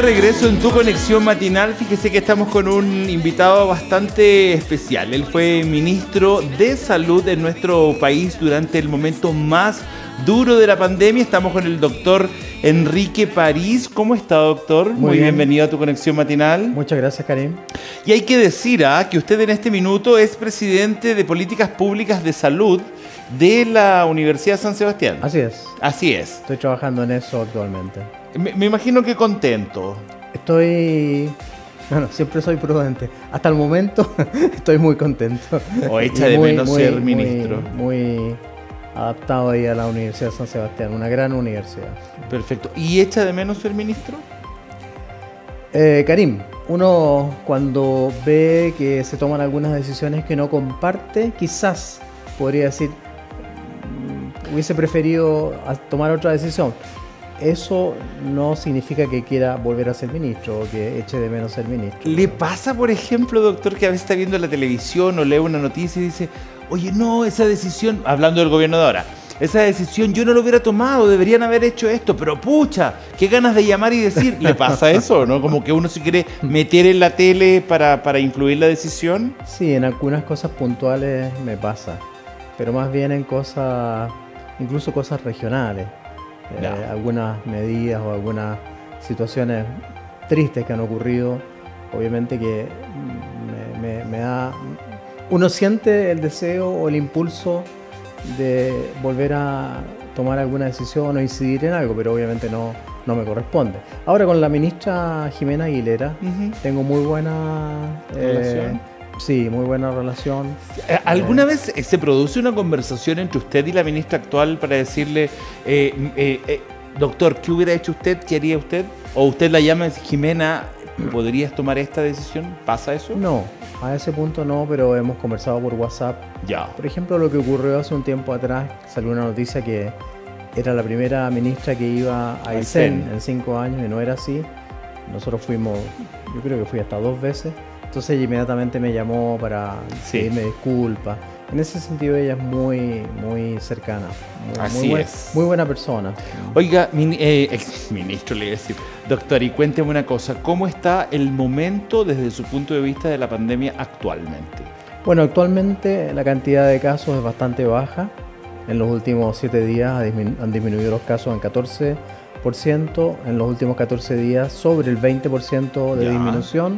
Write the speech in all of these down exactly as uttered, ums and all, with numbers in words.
Regreso en tu conexión matinal. Fíjese que estamos con un invitado bastante especial. Él fue ministro de Salud en nuestro país durante el momento más duro de la pandemia. Estamos con el doctor Enrique París. ¿Cómo está, doctor? Muy, Muy bien. bienvenido a tu conexión matinal. Muchas gracias, Karim. Y hay que decir ¿ah? que usted en este minuto es presidente de Políticas Públicas de Salud de la Universidad de San Sebastián. Así es. Así es. Estoy trabajando en eso actualmente. Me, me imagino que contento. Estoy... Bueno, siempre soy prudente. Hasta el momento estoy muy contento. O echa Y de muy, menos muy, ser ministro. Muy, muy adaptado ahí a la Universidad de San Sebastián, una gran universidad. Perfecto. ¿Y echa de menos ser ministro? Eh, Karim, uno cuando ve que se toman algunas decisiones que no comparte, quizás podría decir, mm, hubiese preferido a- tomar otra decisión. Eso no significa que quiera volver a ser ministro o que eche de menos ser ministro. ¿Le pasa, por ejemplo, doctor, que a veces está viendo la televisión o lee una noticia y dice, oye, no, esa decisión, hablando del gobierno de ahora, esa decisión yo no lo hubiera tomado, deberían haber hecho esto, pero pucha, qué ganas de llamar y decir? ¿Le pasa eso, no? Como que uno se quiere meter en la tele para, para influir la decisión. Sí, en algunas cosas puntuales me pasa, pero más bien en cosas, incluso cosas regionales. Eh, Ya. algunas medidas o algunas situaciones tristes que han ocurrido, obviamente que me, me- me da... Uno siente el deseo o el impulso de volver a tomar alguna decisión o incidir en algo, pero obviamente no, no me corresponde. Ahora con la ministra Jimena Aguilera Ujú. tengo muy buena... eh, ¿Relación? sí, muy buena relación. Eh, ¿Alguna vez eh, se produce una conversación entre usted y la ministra actual para decirle, eh, eh, eh, doctor, ¿qué hubiera hecho usted? ¿Qué haría usted? ¿O usted la llama y dice, Jimena, ¿podrías tomar esta decisión? ¿Pasa eso? No, a ese punto no, pero hemos conversado por WhatsApp. Ya. Por ejemplo, lo que ocurrió hace un tiempo atrás, salió una noticia que era la primera ministra que iba a Aysén. Aysén en cinco años y no era así. Nosotros fuimos, yo creo que fui hasta dos veces. Entonces ella inmediatamente me llamó para Sí. pedirme disculpas. En ese sentido ella es muy, muy cercana. Muy, Así muy, buen- es. muy buena persona. Oiga, min- eh, ex ministro le iba a decir, doctor, y cuénteme una cosa, ¿cómo está el momento desde su punto de vista de la pandemia actualmente? Bueno, actualmente la cantidad de casos es bastante baja. En los últimos siete días ha disminu- han disminuido los casos en catorce por ciento. En los últimos catorce días sobre el veinte por ciento de Ya. disminución.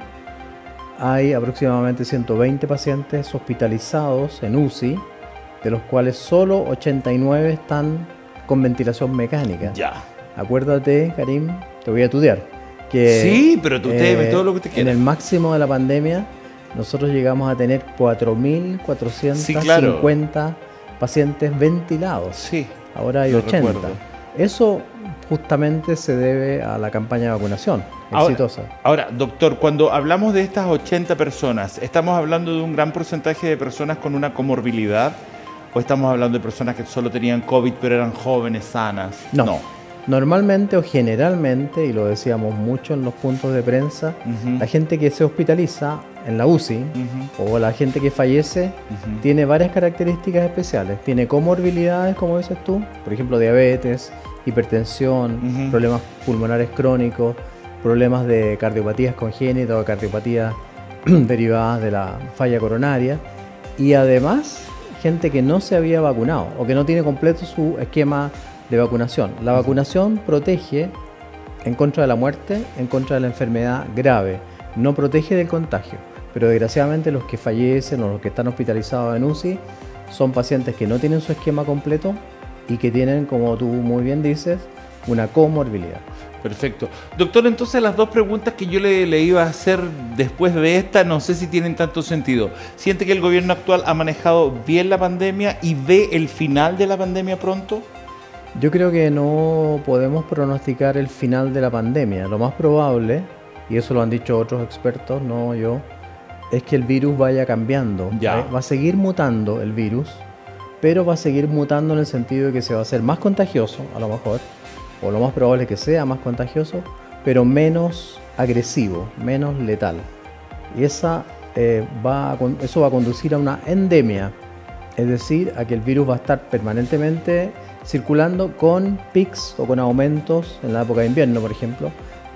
Hay aproximadamente ciento veinte pacientes hospitalizados en U C I, de los cuales solo ochenta y nueve están con ventilación mecánica. Ya. Acuérdate, Karim, te voy a estudiar. Que, Sí, pero tú usted eh, todo lo que usted en quiera. el máximo de la pandemia, nosotros llegamos a tener cuatro mil cuatrocientos cincuenta pacientes ventilados. Sí. Ahora hay lo ochenta. recuerdo. Eso justamente se debe a la campaña de vacunación Ahora- exitosa. Ahora, doctor, cuando hablamos de estas ochenta personas, ¿estamos hablando de un gran porcentaje de personas con una comorbilidad? ¿O estamos hablando de personas que solo tenían COVID pero eran jóvenes, sanas? No. Normalmente o generalmente, y lo decíamos mucho en los puntos de prensa, Ujú. la gente que se hospitaliza en la U C I Ujú. o la gente que fallece Ujú. tiene varias características especiales. Tiene comorbilidades, como dices tú, por ejemplo, diabetes, hipertensión, Ujú. problemas pulmonares crónicos, problemas de cardiopatías congénitas o cardiopatías derivadas de la falla coronaria, y además gente que no se había vacunado o que no tiene completo su esquema de vacunación. La vacunación protege en contra de la muerte, en contra de la enfermedad grave, no protege del contagio. Pero desgraciadamente los que fallecen o los que están hospitalizados en U C I son pacientes que no tienen su esquema completo y que tienen, como tú muy bien dices, una comorbilidad. Perfecto. Doctor, entonces las dos preguntas que yo le, le iba a hacer después de esta, no sé si tienen tanto sentido. ¿Siente que el gobierno actual ha manejado bien la pandemia y ve el final de la pandemia pronto? Yo creo que no podemos pronosticar el final de la pandemia. Lo más probable, y eso lo han dicho otros expertos, no yo, es que el virus vaya cambiando. Ya. Va va a seguir mutando el virus, pero va a seguir mutando en el sentido de que se va a hacer más contagioso, a lo mejor, o lo más probable es que sea más contagioso, pero menos agresivo, menos letal. Y esa, eh, va a con- eso va a conducir a una endemia, es decir, a que el virus va a estar permanentemente circulando con pics o con aumentos en la época de invierno, por ejemplo,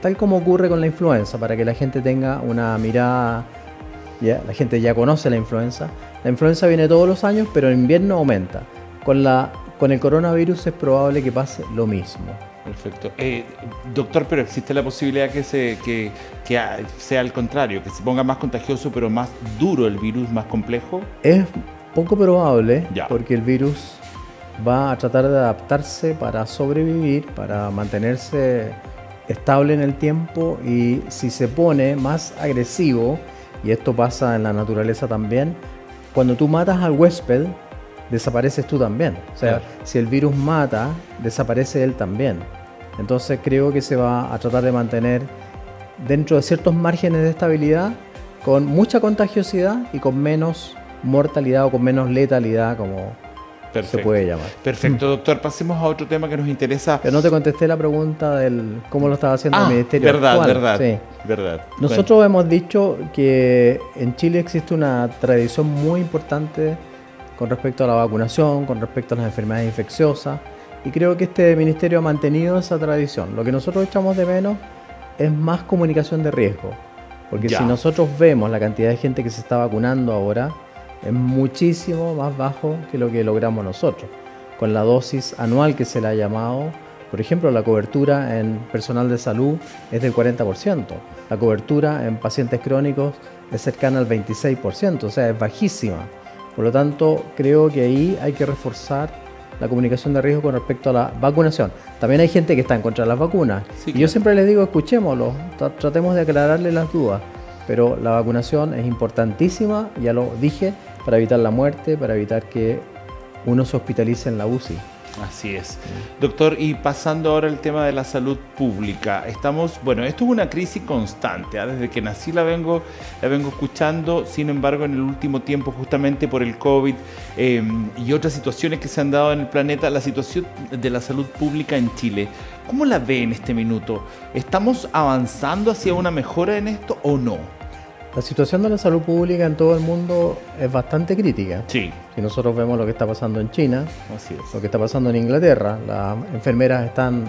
tal como ocurre con la influenza, para que la gente tenga una mirada, ya, la gente ya conoce la influenza. La influenza viene todos los años, pero en invierno aumenta. Con, la, con el coronavirus es probable que pase lo mismo. Perfecto. Eh, doctor, pero existe la posibilidad que, se, que, que sea al contrario, que se ponga más contagioso, pero más duro el virus, más complejo. Es poco probable, ya. Porque el virus va a tratar de adaptarse para sobrevivir, para mantenerse estable en el tiempo, y si se pone más agresivo, y esto pasa en la naturaleza también, cuando tú matas al huésped, desapareces tú también. O sea, claro, si el virus mata, desaparece él también. Entonces creo que se va a tratar de mantener dentro de ciertos márgenes de estabilidad, con mucha contagiosidad y con menos mortalidad o con menos letalidad, como Perfecto. se puede llamar. Perfecto, doctor. Pasemos a otro tema que nos interesa. Pero no te contesté la pregunta del cómo lo estaba haciendo ah, el Ministerio verdad, actual. verdad, sí. verdad. Nosotros bueno. hemos dicho que en Chile existe una tradición muy importante con respecto a la vacunación, con respecto a las enfermedades infecciosas, y creo que este ministerio ha mantenido esa tradición. Lo que nosotros echamos de menos es más comunicación de riesgo, porque ya. si nosotros vemos la cantidad de gente que se está vacunando ahora, es muchísimo más bajo que lo que logramos nosotros. Con la dosis anual que se le ha llamado, por ejemplo, la cobertura en personal de salud es del cuarenta por ciento, la cobertura en pacientes crónicos es cercana al veintiséis por ciento, o sea, es bajísima. Por lo tanto, creo que ahí hay que reforzar la comunicación de riesgo con respecto a la vacunación. También hay gente que está en contra de las vacunas. Sí, claro. Y yo siempre les digo, escuchémoslo, tra- tratemos de aclararle las dudas. Pero la vacunación es importantísima, ya lo dije, para evitar la muerte, para evitar que uno se hospitalice en la U C I. Así es. Doctor, y pasando ahora al tema de la salud pública, estamos, bueno, esto es una crisis constante, ¿eh? Desde que nací la vengo, la vengo escuchando, sin embargo, en el último tiempo, justamente por el COVID eh, y otras situaciones que se han dado en el planeta, la situación de la salud pública en Chile, ¿cómo la ve en este minuto? ¿Estamos avanzando hacia una mejora en esto o no? La situación de la salud pública en todo el mundo es bastante crítica. Sí. Si nosotros vemos lo que está pasando en China, Así es. lo que está pasando en Inglaterra, las enfermeras están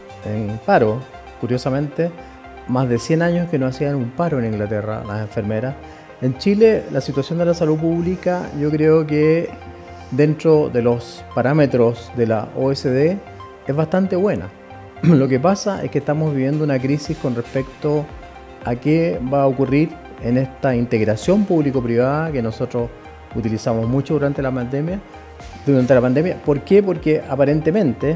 en paro, curiosamente, más de cien años que no hacían un paro en Inglaterra las enfermeras. En Chile, la situación de la salud pública, yo creo que dentro de los parámetros de la O S D es bastante buena. Lo que pasa es que estamos viviendo una crisis con respecto a qué va a ocurrir en esta integración público-privada que nosotros utilizamos mucho durante la pandemia. Durante la pandemia, ¿por qué? Porque aparentemente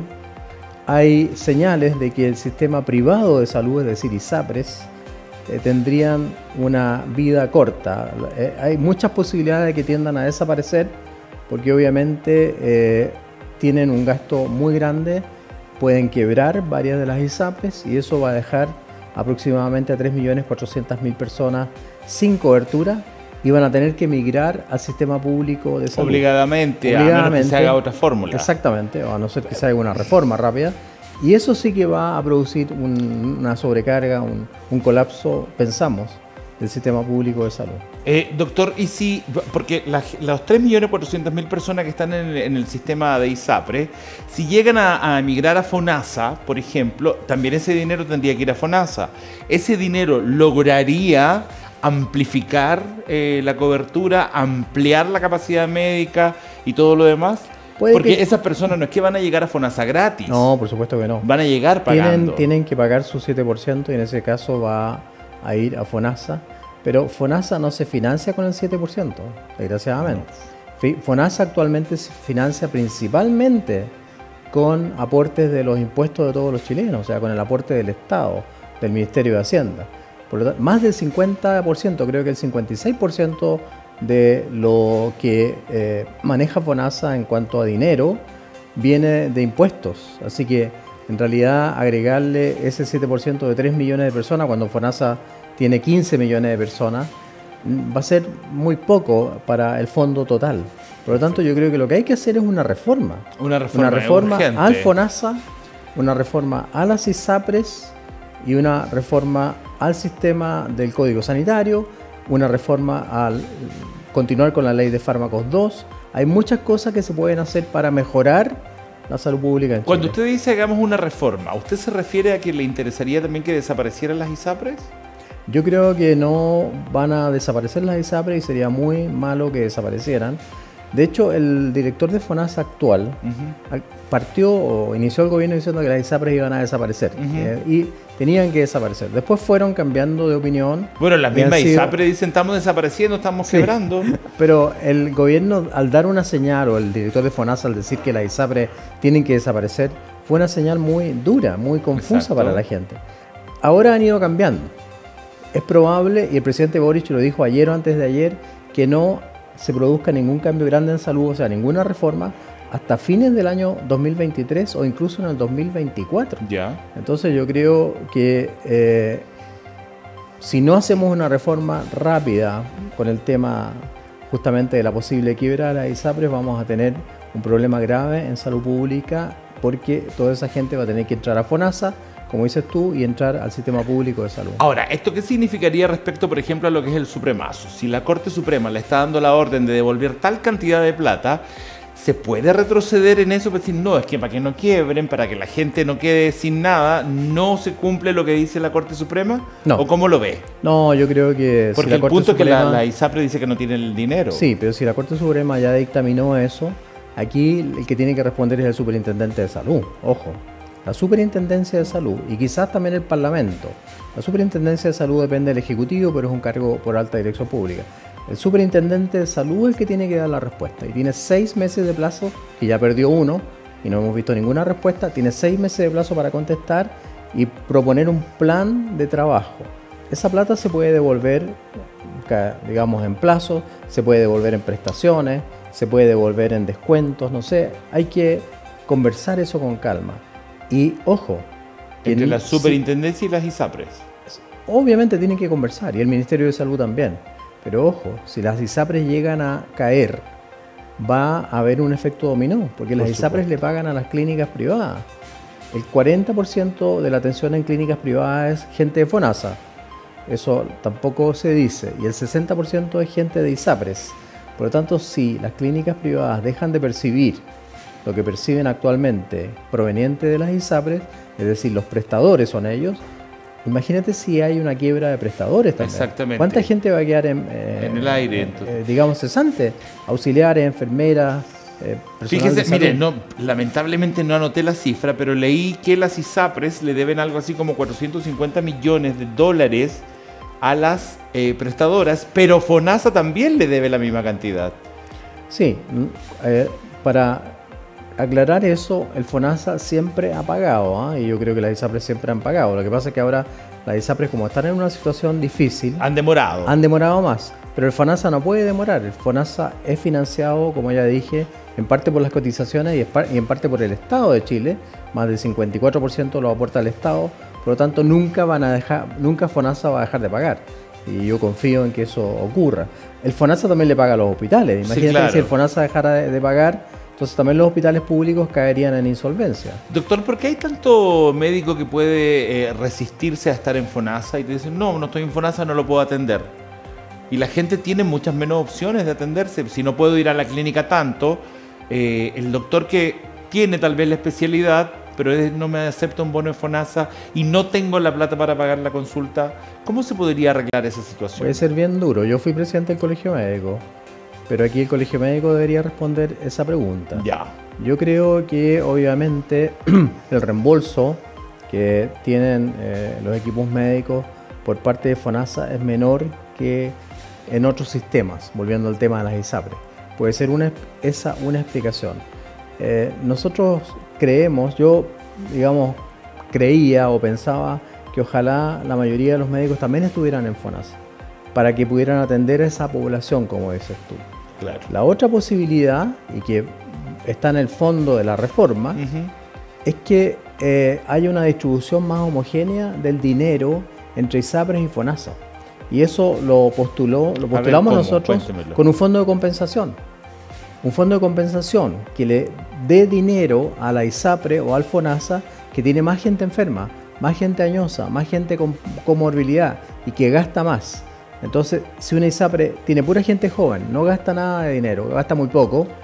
hay señales de que el sistema privado de salud, es decir, ISAPRES, eh, tendrían una vida corta. Eh, hay muchas posibilidades de que tiendan a desaparecer, porque obviamente eh, tienen un gasto muy grande, pueden quebrar varias de las ISAPRES y eso va a dejar aproximadamente a tres millones cuatrocientas mil personas sin cobertura y van a tener que migrar al sistema público de salud. Obligadamente, Obligadamente, a menos que se haga otra fórmula. Exactamente, o a no ser que se haga una reforma rápida. Y eso sí que va a producir un, una sobrecarga, un, un colapso, pensamos, del sistema público de salud. Eh, doctor, y si, porque la, los tres millones cuatrocientas mil personas que están en el, en el sistema de ISAPRE, si llegan a, a emigrar a FONASA, por ejemplo, también ese dinero tendría que ir a FONASA. ¿Ese dinero lograría amplificar eh, la cobertura, ampliar la capacidad médica y todo lo demás? Puede Porque que... esas personas no es que van a llegar a FONASA gratis. No, por supuesto que no. Van a llegar pagando. Tienen, tienen que pagar su siete por ciento y en ese caso va a ir a FONASA. Pero FONASA no se financia con el siete por ciento, desgraciadamente. No. FONASA actualmente se financia principalmente con aportes de los impuestos de todos los chilenos, o sea, con el aporte del Estado, del Ministerio de Hacienda. Por lo tanto, más del cincuenta por ciento, creo que el cincuenta y seis por ciento de lo que eh, maneja FONASA en cuanto a dinero viene de impuestos. Así que, en realidad, agregarle ese siete por ciento de tres millones de personas, cuando FONASA tiene quince millones de personas, va a ser muy poco para el fondo total. Por lo tanto, yo creo que lo que hay que hacer es una reforma. Una reforma, una reforma urgente. al FONASA, una reforma a las ISAPRES y una reforma al sistema del Código Sanitario, una reforma al continuar con la Ley de Fármacos dos. Hay muchas cosas que se pueden hacer para mejorar la salud pública en Chile. Cuando usted dice hagamos una reforma, ¿usted se refiere a que le interesaría también que desaparecieran las ISAPRES? Yo creo que no van a desaparecer las ISAPRES y sería muy malo que desaparecieran. De hecho, el director de FONASA actual uh-huh. partió o inició el gobierno diciendo que las ISAPRES iban a desaparecer uh-huh. eh, y tenían que desaparecer. Después fueron cambiando de opinión. Bueno, las mismas sido... ISAPRES dicen estamos desapareciendo, estamos sí. quebrando. Pero el gobierno, al dar una señal, o el director de FONASA al decir que las ISAPRES tienen que desaparecer, fue una señal muy dura, muy confusa Exacto. para la gente. Ahora han ido cambiando. Es probable, y el presidente Boric lo dijo ayer o antes de ayer, que no se produzca ningún cambio grande en salud, o sea, ninguna reforma, hasta fines del año dos mil veintitrés o incluso en el dos mil veinticuatro. Ya. Entonces yo creo que eh, si no hacemos una reforma rápida con el tema justamente de la posible quiebra de las ISAPRES, vamos a tener un problema grave en salud pública, porque toda esa gente va a tener que entrar a FONASA, como dices tú, y entrar al sistema público de salud. Ahora, ¿esto qué significaría respecto, por ejemplo, a lo que es el supremazo? Si la Corte Suprema le está dando la orden de devolver tal cantidad de plata, ¿se puede retroceder en eso? Para decir, no, es que para que no quiebren, para que la gente no quede sin nada, ¿no se cumple lo que dice la Corte Suprema? No. ¿O cómo lo ve? No, yo creo que... Porque si la el Corte punto Suprema... es que la, la ISAPRE dice que no tiene el dinero. Sí, pero si la Corte Suprema ya dictaminó eso, aquí el que tiene que responder es el Superintendente de Salud. Ojo. La Superintendencia de Salud y quizás también el Parlamento. La Superintendencia de Salud depende del Ejecutivo, pero es un cargo por alta dirección pública. El Superintendente de Salud es el que tiene que dar la respuesta y tiene seis meses de plazo, que ya perdió uno y no hemos visto ninguna respuesta, tiene seis meses de plazo para contestar y proponer un plan de trabajo. Esa plata se puede devolver, digamos, en plazo, se puede devolver en prestaciones, se puede devolver en descuentos, no sé, hay que conversar eso con calma. Y ojo, entre el, la superintendencia sí, y las ISAPRES. Obviamente tienen que conversar, y el Ministerio de Salud también. Pero ojo, si las ISAPRES llegan a caer, va a haber un efecto dominó, porque las ISAPRES le pagan a las clínicas privadas. El cuarenta por ciento de la atención en clínicas privadas es gente de FONASA. Eso tampoco se dice. Y el sesenta por ciento es gente de ISAPRES. Por lo tanto, si las clínicas privadas dejan de percibir lo que perciben actualmente proveniente de las ISAPRES, es decir, los prestadores son ellos, imagínate si hay una quiebra de prestadores también. Exactamente. ¿Cuánta gente va a quedar en, eh, en el aire? Eh, eh, digamos, cesante, auxiliares, enfermeras, eh, personal Fíjese, de salud. mire, no, lamentablemente no anoté la cifra, pero leí que las ISAPRES le deben algo así como cuatrocientos cincuenta millones de dólares a las eh, prestadoras, pero FONASA también le debe la misma cantidad. Sí, eh, para aclarar eso, el FONASA siempre ha pagado, ¿eh? Y yo creo que las ISAPRES siempre han pagado. Lo que pasa es que ahora las ISAPRES, como están en una situación difícil, han demorado. Han demorado más, pero el FONASA no puede demorar. El FONASA es financiado, como ya dije, en parte por las cotizaciones y en parte por el Estado de Chile. Más del cincuenta y cuatro por ciento lo aporta el Estado, por lo tanto nunca van a dejar, nunca FONASA va a dejar de pagar. Y yo confío en que eso ocurra. El FONASA también le paga a los hospitales. Imagínate, sí, claro, que si el FONASA dejara de, de pagar, entonces también los hospitales públicos caerían en insolvencia. Doctor, ¿por qué hay tanto médico que puede eh, resistirse a estar en FONASA y te dicen, no, no estoy en FONASA, no lo puedo atender? Y la gente tiene muchas menos opciones de atenderse. Si no puedo ir a la clínica tanto, eh, el doctor que tiene tal vez la especialidad, pero no me acepta un bono de FONASA y no tengo la plata para pagar la consulta, ¿cómo se podría arreglar esa situación? Puede ser bien duro. Yo fui presidente del Colegio Médico. Pero aquí el Colegio Médico debería responder esa pregunta. Ya. Yo creo que obviamente el reembolso que tienen eh, los equipos médicos por parte de FONASA es menor que en otros sistemas, volviendo al tema de las ISAPRES. Puede ser una, esa una explicación. Eh, nosotros creemos, yo digamos creía o pensaba que ojalá la mayoría de los médicos también estuvieran en FONASA, para que pudieran atender a esa población, como dices tú. Claro. La otra posibilidad, y que está en el fondo de la reforma, uh-huh. es que eh, haya una distribución más homogénea del dinero entre ISAPRES y FONASA. Y eso lo postuló, lo postulamos ver, nosotros Cuéntemelo. Con un fondo de compensación. Un fondo de compensación que le dé dinero a la ISAPRE o al FONASA que tiene más gente enferma, más gente añosa, más gente con comorbilidad y que gasta más. Entonces, si una ISAPRE tiene pura gente joven, no gasta nada de dinero, gasta muy poco,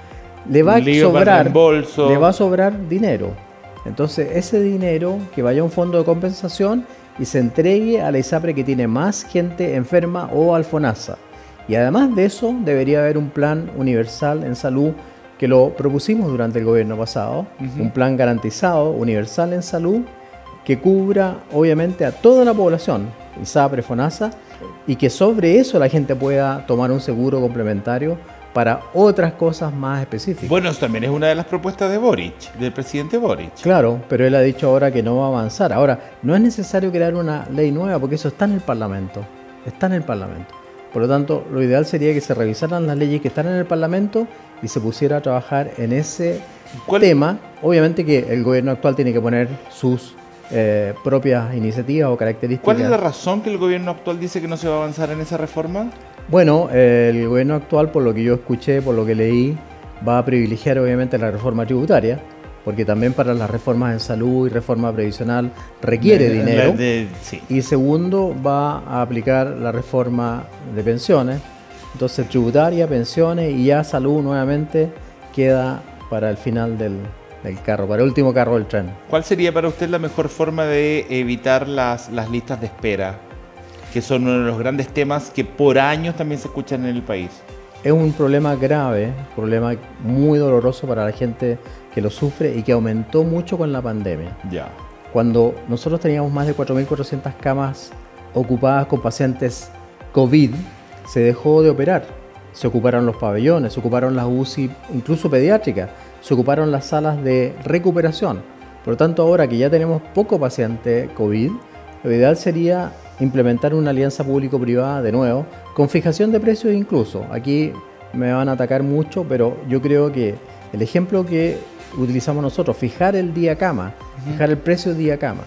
le va a lío para el sobrar, reembolso. le va a sobrar dinero. Entonces, ese dinero que vaya a un fondo de compensación y se entregue a la ISAPRE que tiene más gente enferma o al FONASA. Y además de eso, debería haber un plan universal en salud que lo propusimos durante el gobierno pasado, uh-huh. un plan garantizado, universal en salud, que cubra obviamente a toda la población, ISAPRE, FONASA, y que sobre eso la gente pueda tomar un seguro complementario para otras cosas más específicas. Bueno, eso también es una de las propuestas de Boric, del presidente Boric. Claro, pero él ha dicho ahora que no va a avanzar. Ahora, no es necesario crear una ley nueva porque eso está en el Parlamento, está en el Parlamento. Por lo tanto, lo ideal sería que se revisaran las leyes que están en el Parlamento y se pusiera a trabajar en ese ¿Cuál? tema. Obviamente que el gobierno actual tiene que poner sus eh, propias iniciativas o características. ¿Cuál es la razón que el gobierno actual dice que no se va a avanzar en esa reforma? Bueno, eh, el gobierno actual, por lo que yo escuché, por lo que leí, va a privilegiar obviamente la reforma tributaria, porque también para las reformas en salud y reforma previsional requiere de, dinero. De, sí. Y segundo, va a aplicar la reforma de pensiones. Entonces, tributaria, pensiones y ya salud nuevamente queda para el final del, del carro, para el último carro del tren. ¿Cuál sería para usted la mejor forma de evitar las, las listas de espera, que son uno de los grandes temas que por años también se escuchan en el país? Es un problema grave, un problema muy doloroso para la gente que lo sufre y que aumentó mucho con la pandemia. Ya. Cuando nosotros teníamos más de cuatro mil cuatrocientas camas ocupadas con pacientes COVID, se dejó de operar. Se ocuparon los pabellones, se ocuparon las U C I, incluso pediátricas, se ocuparon las salas de recuperación. Por lo tanto, ahora que ya tenemos poco paciente COVID, lo ideal sería implementar una alianza público-privada de nuevo, con fijación de precios incluso. Aquí me van a atacar mucho, pero yo creo que el ejemplo que utilizamos nosotros, fijar el día cama, uh-huh. fijar el precio día cama,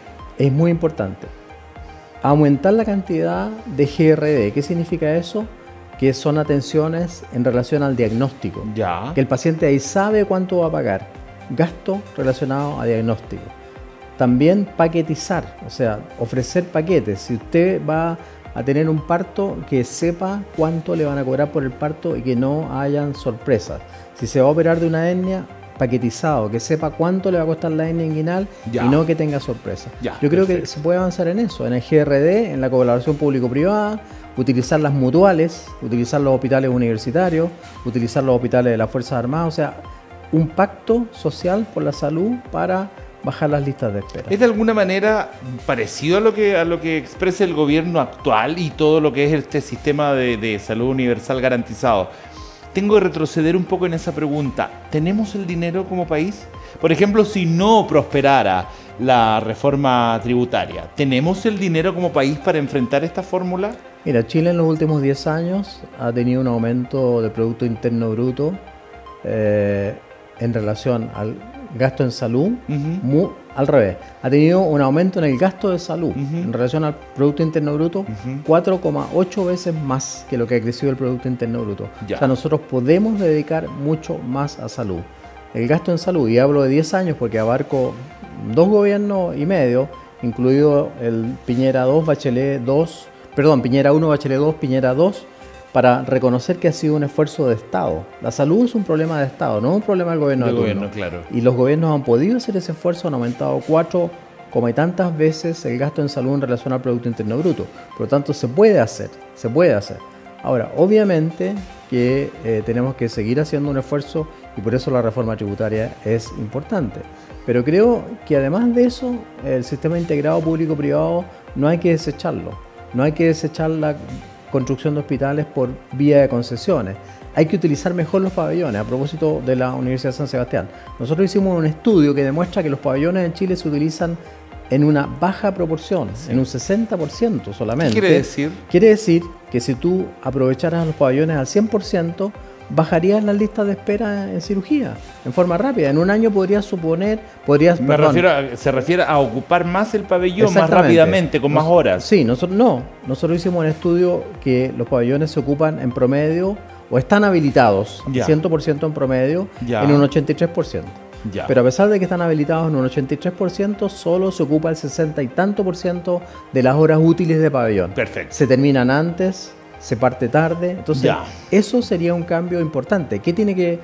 es muy importante. Aumentar la cantidad de G R D. ¿Qué significa eso? Que son atenciones en relación al diagnóstico. Ya. Que el paciente ahí sabe cuánto va a pagar. Gasto relacionado a diagnóstico. También paquetizar, o sea, ofrecer paquetes. Si usted va a tener un parto, que sepa cuánto le van a cobrar por el parto y que no hayan sorpresas. Si se va a operar de una hernia, paquetizado, que sepa cuánto le va a costar la hernia inguinal ya. y no que tenga sorpresas. Ya, Yo creo perfecto. que se puede avanzar en eso, en el G R D, en la colaboración público-privada, utilizar las mutuales, utilizar los hospitales universitarios, utilizar los hospitales de las Fuerzas Armadas, o sea, un pacto social por la salud para bajar las listas de espera. ¿Es de alguna manera parecido a lo que a lo que expresa el gobierno actual y todo lo que es este sistema de, de salud universal garantizado? Tengo que retroceder un poco en esa pregunta. ¿Tenemos el dinero como país? Por ejemplo, si no prosperara la reforma tributaria, ¿tenemos el dinero como país para enfrentar esta fórmula? Mira, Chile en los últimos diez años ha tenido un aumento del Producto Interno Bruto eh, en relación al gasto en salud, uh-huh. muy, al revés. Ha tenido un aumento en el gasto de salud uh-huh. en relación al Producto Interno Bruto, uh-huh. cuatro coma ocho veces más que lo que ha crecido el Producto Interno Bruto. Ya. O sea, nosotros podemos dedicar mucho más a salud. El gasto en salud, y hablo de diez años porque abarco dos gobiernos y medio, incluido el Piñera dos, Bachelet dos, perdón, Piñera uno, Bachelet dos, Piñera dos, para reconocer que ha sido un esfuerzo de Estado. La salud es un problema de Estado, no es un problema del gobierno de gobierno, claro. Y los gobiernos han podido hacer ese esfuerzo, han aumentado cuatro como y tantas veces el gasto en salud en relación al Producto Interno Bruto. Por lo tanto, se puede hacer, se puede hacer. Ahora, obviamente que eh, tenemos que seguir haciendo un esfuerzo y por eso la reforma tributaria es importante. Pero creo que además de eso, el sistema integrado público-privado no hay que desecharlo. No hay que desechar la construcción de hospitales por vía de concesiones. Hay que utilizar mejor los pabellones. A propósito de la Universidad de San Sebastián, nosotros hicimos un estudio que demuestra que los pabellones en Chile se utilizan en una baja proporción, sí. en un sesenta por ciento solamente. ¿Qué quiere decir? Quiere decir que si tú aprovecharas los pabellones al cien por ciento, bajarías las listas de espera en cirugía en forma rápida. En un año podrías suponer, podrías, Me refiero a, se refiere a ocupar más el pabellón más rápidamente, con más horas. Sí, nosotros no. Nosotros hicimos un estudio que los pabellones se ocupan en promedio o están habilitados ya. cien por ciento en promedio ya. en un ochenta y tres por ciento. Ya. Pero a pesar de que están habilitados en un ochenta y tres por ciento, solo se ocupa el sesenta y tanto por ciento de las horas útiles de pabellón. Perfecto. Se terminan antes, se parte tarde. Entonces, ya. eso sería un cambio importante. ¿Qué tiene que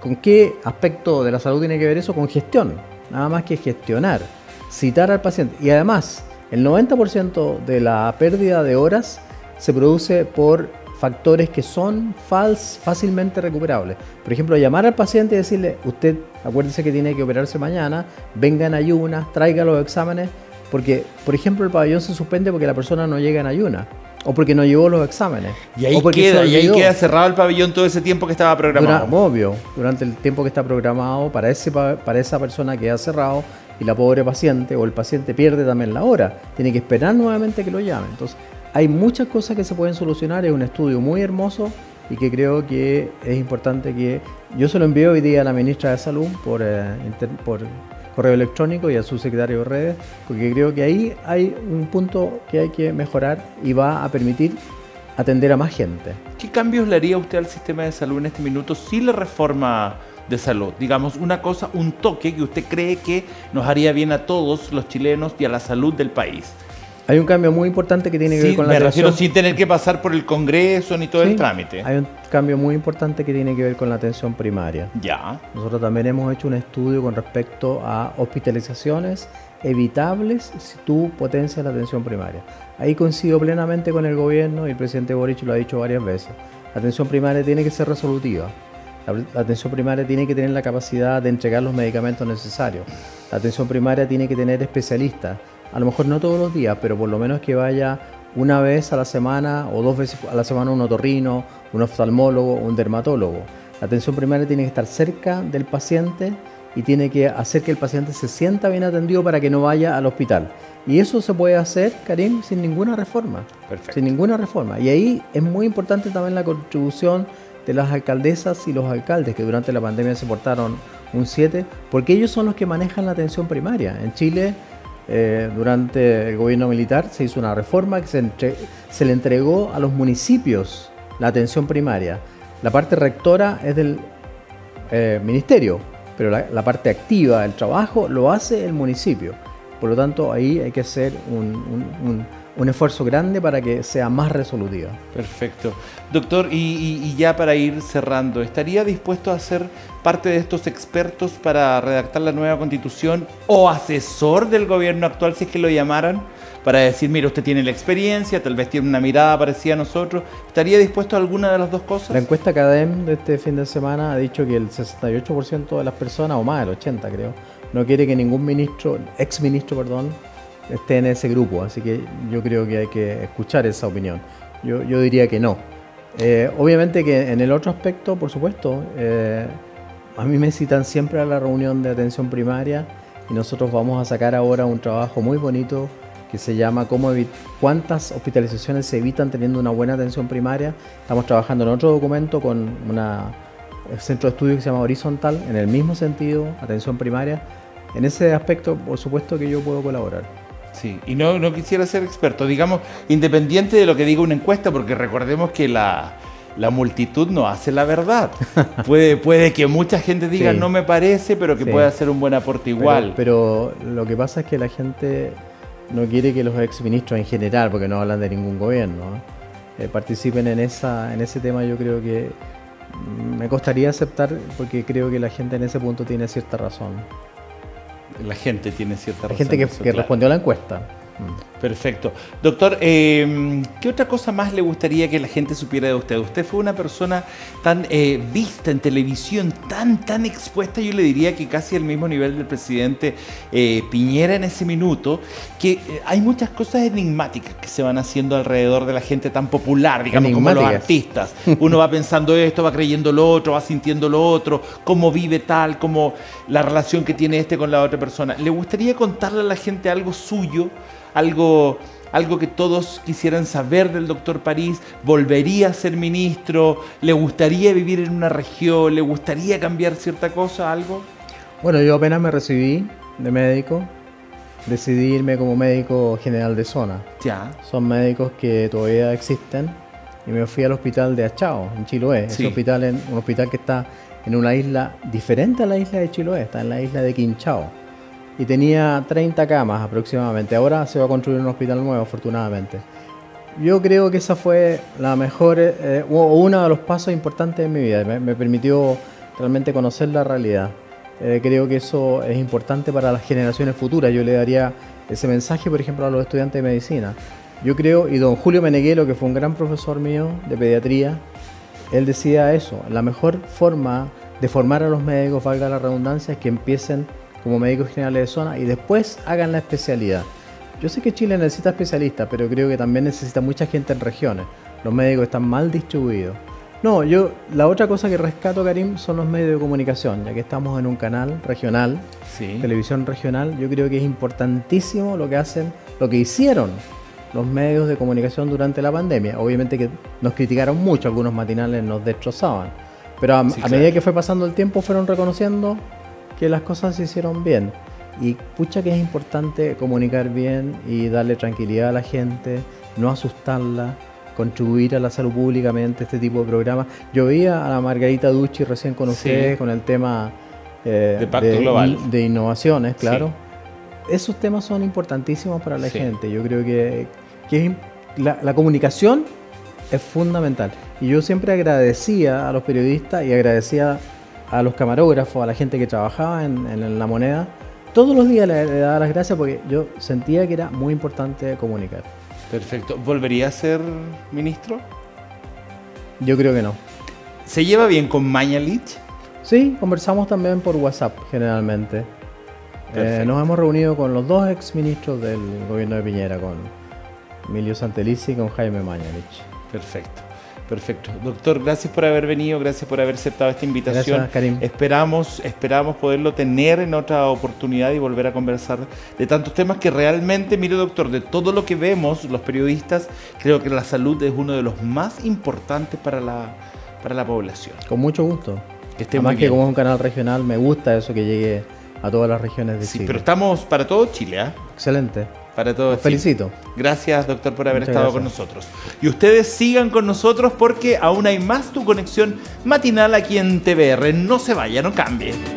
¿Con qué aspecto de la salud tiene que ver eso? Con gestión, nada más que gestionar, citar al paciente. Y además, el noventa por ciento de la pérdida de horas se produce por factores que son fals, fácilmente recuperables. Por ejemplo, llamar al paciente y decirle, usted acuérdese que tiene que operarse mañana, venga en ayunas, traiga los exámenes, porque, por ejemplo, el pabellón se suspende porque la persona no llega en ayunas, o porque no llevó los exámenes. Y ahí, queda, y ahí queda cerrado el pabellón todo ese tiempo que estaba programado. Durante, obvio, durante el tiempo que está programado, para, ese, para esa persona queda cerrado, y la pobre paciente o el paciente pierde también la hora. Tiene que esperar nuevamente que lo llamen. Entonces, hay muchas cosas que se pueden solucionar. Es un estudio muy hermoso y que creo que es importante que... Yo se lo envío hoy día a la ministra de Salud por, eh, inter, por correo electrónico y a su secretario de redes, porque creo que ahí hay un punto que hay que mejorar y va a permitir atender a más gente. ¿Qué cambios le haría usted al sistema de salud en este minuto si la reforma de salud? Digamos, una cosa, un toque que usted cree que nos haría bien a todos los chilenos y a la salud del país. Hay un cambio muy importante que tiene que sí, ver con la me atención. refiero sin tener que pasar por el Congreso ni todo sí, el trámite. Hay un cambio muy importante que tiene que ver con la atención primaria. Ya. Nosotros también hemos hecho un estudio con respecto a hospitalizaciones evitables si tú potencias la atención primaria. Ahí coincido plenamente con el gobierno y el presidente Boric lo ha dicho varias veces. La atención primaria tiene que ser resolutiva. La atención primaria tiene que tener la capacidad de entregar los medicamentos necesarios. La atención primaria tiene que tener especialistas. A lo mejor no todos los días, pero por lo menos que vaya una vez a la semana o dos veces a la semana un otorrino, un oftalmólogo, un dermatólogo. La atención primaria tiene que estar cerca del paciente y tiene que hacer que el paciente se sienta bien atendido para que no vaya al hospital. Y eso se puede hacer, Karim, sin ninguna reforma. Perfecto. Sin ninguna reforma. Y ahí es muy importante también la contribución de las alcaldesas y los alcaldes que durante la pandemia se portaron un siete, porque ellos son los que manejan la atención primaria. En Chile, eh, durante el gobierno militar, se hizo una reforma que se, entre, se le entregó a los municipios la atención primaria. La parte rectora es del eh, ministerio, pero la, la parte activa, el trabajo, lo hace el municipio. Por lo tanto, ahí hay que hacer un, un, un, un esfuerzo grande para que sea más resolutiva. Perfecto. Doctor, y, y, y ya para ir cerrando, ¿estaría dispuesto a ser parte de estos expertos para redactar la nueva Constitución o asesor del gobierno actual si es que lo llamaran? Para decir, mira, usted tiene la experiencia, tal vez tiene una mirada parecida a nosotros. ¿Estaría dispuesto a alguna de las dos cosas? La encuesta CADEM de este fin de semana ha dicho que el sesenta y ocho por ciento de las personas, o más, el ochenta por ciento creo, no quiere que ningún ministro, ex ministro, perdón, esté en ese grupo. Así que yo creo que hay que escuchar esa opinión. Yo, yo diría que no. Eh, obviamente que en el otro aspecto, por supuesto, eh, a mí me citan siempre a la reunión de atención primaria y nosotros vamos a sacar ahora un trabajo muy bonito que se llama cómo cuántas hospitalizaciones se evitan teniendo una buena atención primaria. Estamos trabajando en otro documento con una el centro de estudio que se llama Horizontal, en el mismo sentido, atención primaria. En ese aspecto, por supuesto que yo puedo colaborar. Sí, y no, no quisiera ser experto, digamos, independiente de lo que diga una encuesta, porque recordemos que la, la multitud no hace la verdad. Puede, puede que mucha gente diga sí, no me parece, pero que sí, puede hacer un buen aporte igual. Pero, pero lo que pasa es que la gente no quiere que los exministros en general, porque no hablan de ningún gobierno, ¿eh? Eh, participen en, esa, en ese tema. Yo creo que me costaría aceptar, porque creo que la gente en ese punto tiene cierta razón. La gente tiene cierta razón. La gente que, eso, que claro. respondió a la encuesta. Perfecto. Doctor, eh, ¿qué otra cosa más le gustaría que la gente supiera de usted? Usted fue una persona tan eh, vista en televisión, tan, tan expuesta, yo le diría que casi al mismo nivel del presidente eh, Piñera en ese minuto, que eh, hay muchas cosas enigmáticas que se van haciendo alrededor de la gente tan popular, digamos, como los artistas. Uno va pensando esto, va creyendo lo otro, va sintiendo lo otro, cómo vive tal, cómo la relación que tiene este con la otra persona. ¿Le gustaría contarle a la gente algo suyo? Algo, algo que todos quisieran saber del doctor París. ¿Volvería a ser ministro? ¿Le gustaría vivir en una región? ¿Le gustaría cambiar cierta cosa, algo? Bueno, yo apenas me recibí de médico, decidí irme como médico general de zona. Ya. Son médicos que todavía existen y me fui al hospital de Achao, en Chiloé. Sí. Ese hospital es un hospital que está en una isla diferente a la isla de Chiloé, está en la isla de Quinchao. Y tenía treinta camas aproximadamente. Ahora se va a construir un hospital nuevo, afortunadamente. Yo creo que esa fue la mejor, eh, o uno de los pasos importantes de mi vida. Me, me permitió realmente conocer la realidad. Eh, creo que eso es importante para las generaciones futuras. Yo le daría ese mensaje, por ejemplo, a los estudiantes de medicina. Yo creo, y don Julio Meneghelo, que fue un gran profesor mío de pediatría, él decía eso: la mejor forma de formar a los médicos, valga la redundancia, es que empiecen como médicos generales de zona y después hagan la especialidad. Yo sé que Chile necesita especialistas, pero creo que también necesita mucha gente en regiones. Los médicos están mal distribuidos. No, yo, la otra cosa que rescato, Karim, son los medios de comunicación, ya que estamos en un canal regional, Sí. televisión regional. Yo creo que es importantísimo lo que hacen, lo que hicieron los medios de comunicación durante la pandemia. Obviamente que nos criticaron mucho, algunos matinales nos destrozaban, pero a, Sí, a claro. medida que fue pasando el tiempo fueron reconociendo que las cosas se hicieron bien. Y pucha que es importante comunicar bien y darle tranquilidad a la gente, no asustarla, contribuir a la salud pública mediante este tipo de programas. Yo veía a la Margarita Ducci recién con Sí. ustedes con el tema eh, De Pacto Global. de innovaciones, Sí. claro. Esos temas son importantísimos para la Sí. gente. Yo creo que, que es im- la, la comunicación es fundamental. Y yo siempre agradecía a los periodistas y agradecía a los camarógrafos, a la gente que trabajaba en, en La Moneda. Todos los días le, le daba las gracias porque yo sentía que era muy importante comunicar. Perfecto. ¿Volvería a ser ministro? Yo creo que no. ¿Se lleva bien con Mañalich? Sí, conversamos también por WhatsApp generalmente. Eh, Perfecto. nos hemos reunido con los dos exministros del gobierno de Piñera, con Emilio Santelice y con Jaime Mañalich. Perfecto. Perfecto. Doctor, gracias por haber venido, gracias por haber aceptado esta invitación. Gracias, Karim. Esperamos, esperamos poderlo tener en otra oportunidad y volver a conversar de tantos temas que realmente, mire doctor, de todo lo que vemos los periodistas, creo que la salud es uno de los más importantes para la, para la población. Con mucho gusto. Que esté Además muy que bien. como es un canal regional, me gusta eso que llegue a todas las regiones de Sí, Chile. pero estamos para todo Chile, ¿ah? Excelente. Para todo Los Chile. felicito. Gracias, doctor, por haber Muchas estado gracias. con nosotros. Y ustedes sigan con nosotros porque aún hay más Tu Conexión Matinal aquí en T V R. No se vaya, no cambie.